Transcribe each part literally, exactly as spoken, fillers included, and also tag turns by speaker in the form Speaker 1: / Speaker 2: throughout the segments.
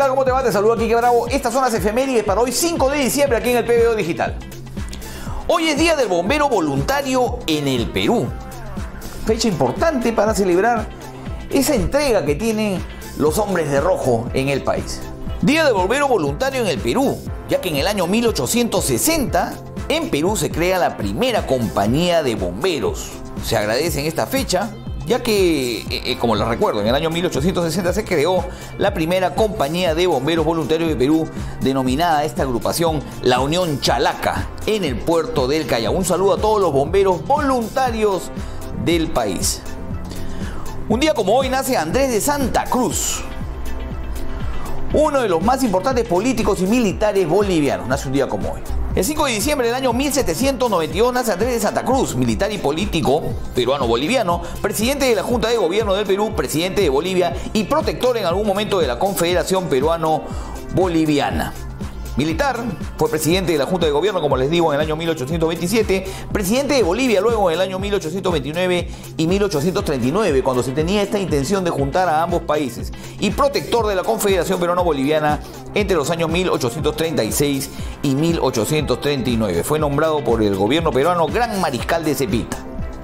Speaker 1: tal? ¿Cómo te va? Te saludo aquí, que Bravo. Estas son las efemérides para hoy, cinco de diciembre, aquí en el P B O Digital. Hoy es Día del Bombero Voluntario en el Perú. Fecha importante para celebrar esa entrega que tienen los hombres de rojo en el país. Día del Bombero Voluntario en el Perú, ya que en el año mil ochocientos sesenta en Perú se crea la primera compañía de bomberos. Se agradece en esta fecha, ya que, eh, como les recuerdo, en el año mil ochocientos sesenta se creó la primera compañía de bomberos voluntarios de Perú, denominada esta agrupación la Unión Chalaca, en el puerto del Callao. Un saludo a todos los bomberos voluntarios del país. Un día como hoy nace Andrés de Santa Cruz, uno de los más importantes políticos y militares bolivianos. Nace un día como hoy. El cinco de diciembre del año mil setecientos noventa y dos nace Andrés de Santa Cruz, militar y político peruano-boliviano, presidente de la Junta de Gobierno del Perú, presidente de Bolivia y protector en algún momento de la Confederación Peruano-Boliviana. Militar, fue presidente de la Junta de Gobierno, como les digo, en el año mil ochocientos veintisiete, presidente de Bolivia luego en el año mil ochocientos veintinueve y mil ochocientos treinta y nueve, cuando se tenía esta intención de juntar a ambos países, y protector de la Confederación Peruano-Boliviana entre los años mil ochocientos treinta y seis y mil ochocientos treinta y nueve. Fue nombrado por el gobierno peruano Gran Mariscal de Cepita.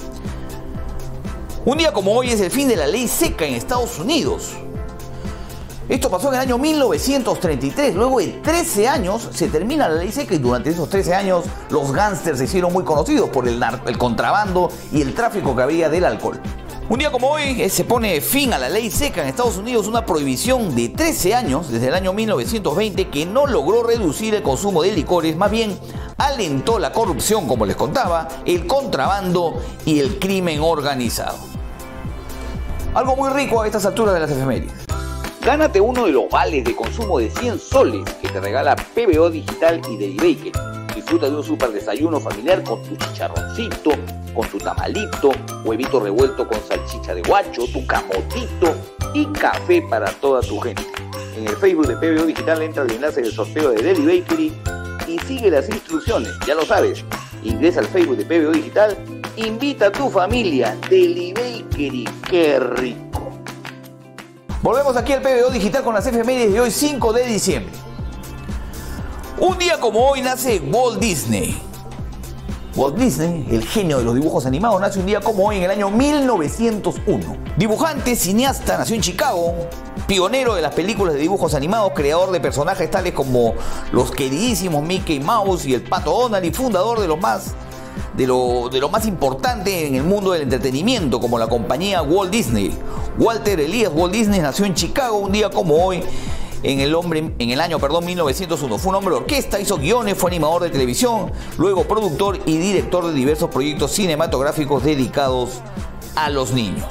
Speaker 1: Un día como hoy es el fin de la ley seca en Estados Unidos. Esto pasó en el año mil novecientos treinta y tres. Luego de trece años se termina la ley seca, y durante esos trece años los gángsters se hicieron muy conocidos por el, el contrabando y el tráfico que había del alcohol. Un día como hoy eh, se pone fin a la ley seca en Estados Unidos, una prohibición de trece años desde el año mil novecientos veinte que no logró reducir el consumo de licores, más bien alentó la corrupción, como les contaba, el contrabando y el crimen organizado. Algo muy rico a estas alturas de las efemérides. Gánate uno de los vales de consumo de cien soles que te regala P B O Digital y Deli Bakery. Disfruta de un super desayuno familiar con tu chicharroncito, con tu tamalito, huevito revuelto con salchicha de guacho, tu camotito y café para toda tu gente. En el Facebook de P B O Digital entra el enlace del sorteo de Deli Bakery y sigue las instrucciones. Ya lo sabes, ingresa al Facebook de P B O Digital, invita a tu familia. Deli Bakery, qué rico. Volvemos aquí al P B O Digital con las efemérides de hoy, cinco de diciembre. Un día como hoy nace Walt Disney. Walt Disney, el genio de los dibujos animados, nace un día como hoy en el año mil novecientos uno. Dibujante, cineasta, nació en Chicago, pionero de las películas de dibujos animados, creador de personajes tales como los queridísimos Mickey Mouse y el Pato Donald, y fundador de los más De lo, de lo más importante en el mundo del entretenimiento, como la compañía Walt Disney. Walter Elias Walt Disney nació en Chicago un día como hoy en el, hombre, en el año perdón, mil novecientos uno. Fue un hombre de orquesta, hizo guiones, fue animador de televisión, luego productor y director de diversos proyectos cinematográficos dedicados a los niños.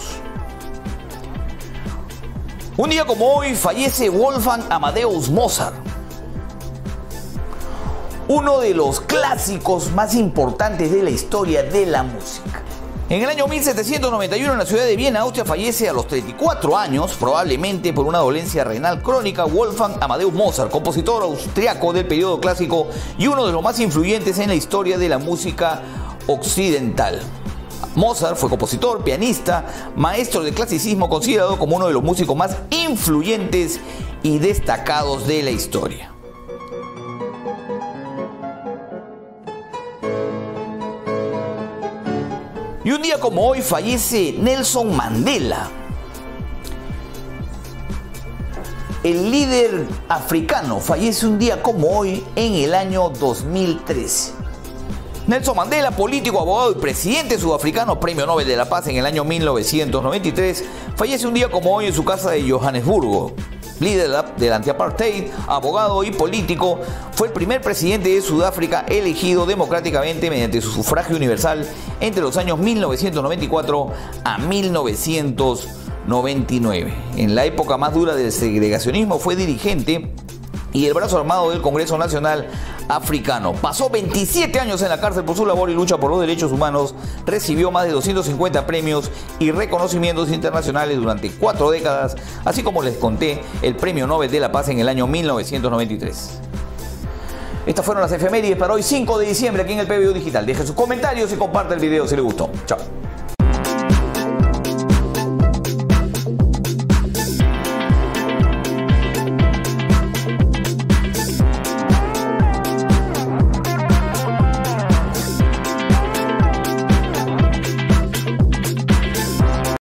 Speaker 1: Un día como hoy fallece Wolfgang Amadeus Mozart, uno de los clásicos más importantes de la historia de la música. En el año mil setecientos noventa y uno, en la ciudad de Viena, Austria, fallece a los treinta y cuatro años, probablemente por una dolencia renal crónica, Wolfgang Amadeus Mozart, compositor austriaco del periodo clásico y uno de los más influyentes en la historia de la música occidental. Mozart fue compositor, pianista, maestro de clasicismo, considerado como uno de los músicos más influyentes y destacados de la historia. Y un día como hoy fallece Nelson Mandela, el líder africano. Fallece un día como hoy en el año dos mil trece. Nelson Mandela, político, abogado y presidente sudafricano, premio Nobel de la Paz en el año mil novecientos noventa y tres, fallece un día como hoy en su casa de Johannesburgo. Líder del anti-apartheid, abogado y político, fue el primer presidente de Sudáfrica elegido democráticamente mediante su sufragio universal entre los años mil novecientos noventa y cuatro a mil novecientos noventa y nueve. En la época más dura del segregacionismo fue dirigente y el brazo armado del Congreso Nacional Africano. Pasó veintisiete años en la cárcel por su labor y lucha por los derechos humanos. Recibió más de doscientos cincuenta premios y reconocimientos internacionales durante cuatro décadas, así como les conté, el Premio Nobel de la Paz en el año mil novecientos noventa y tres. Estas fueron las efemérides para hoy, cinco de diciembre, aquí en el P B O Digital. Deje sus comentarios y comparte el video si le gustó. Chao.